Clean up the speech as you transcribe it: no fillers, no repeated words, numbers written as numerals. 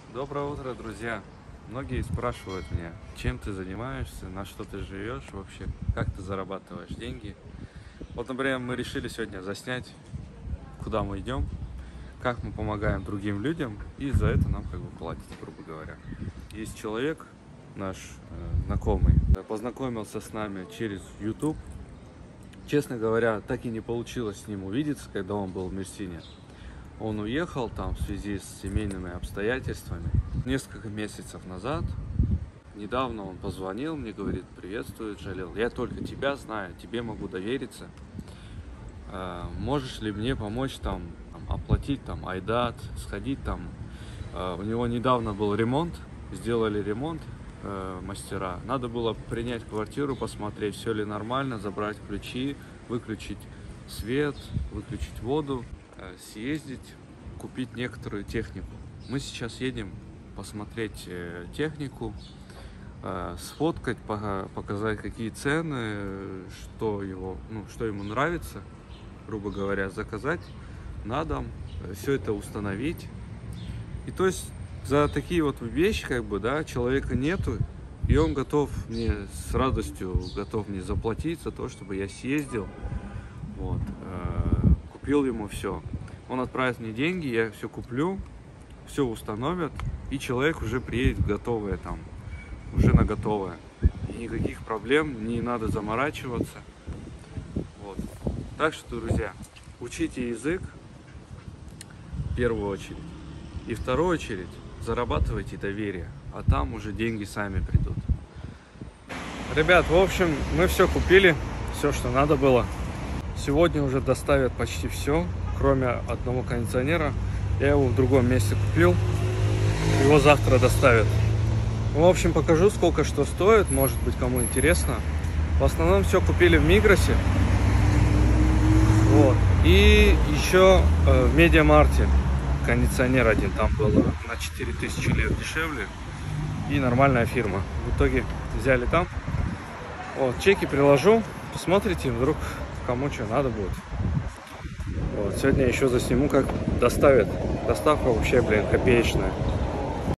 Доброе утро, друзья! Многие спрашивают меня, чем ты занимаешься, на что ты живешь вообще, как ты зарабатываешь деньги. Вот, например, мы решили сегодня заснять, куда мы идем, как мы помогаем другим людям, и за это нам как бы платят, грубо говоря. Есть человек, наш знакомый, познакомился с нами через YouTube. Честно говоря, так и не получилось с ним увидеться, когда он был в Мерсине. Он уехал там в связи с семейными обстоятельствами. Несколько месяцев назад, недавно он позвонил мне, говорит: приветствую, Джалил, я только тебя знаю, тебе могу довериться. Можешь ли мне помочь там оплатить там айдат, сходить там. У него недавно был ремонт, сделали ремонт мастера. Надо было принять квартиру, посмотреть, все ли нормально, забрать ключи, выключить свет, выключить воду, съездить, купить некоторую технику. Мы сейчас едем посмотреть технику, сфоткать, показать, какие цены, что ему нравится, грубо говоря, заказать на дом, все это установить. И то есть за такие вот вещи, как бы, да, человека нету, и он готов мне с радостью заплатить за то, чтобы я съездил, вот, купил ему все. Он отправит мне деньги, я все куплю, все установят, и человек уже приедет готовое там, уже на готовое. И никаких проблем, не надо заморачиваться. Вот. Так что, друзья, учите язык в первую очередь. И в вторую очередь зарабатывайте доверие, а там уже деньги сами придут. Ребят, в общем, мы все купили, все, что надо было. Сегодня уже доставят почти все, кроме одного кондиционера. Я его в другом месте купил, его завтра доставят. В общем, покажу, сколько что стоит, может быть, кому интересно. В основном все купили в Мигросе. Вот. И еще в Медиамаркте кондиционер один там был на 4000 лет дешевле. И нормальная фирма. В итоге взяли там. Вот, чеки приложу. Посмотрите, вдруг кому что надо будет. Вот, сегодня еще засниму, как доставят. Доставка вообще, блин, копеечная.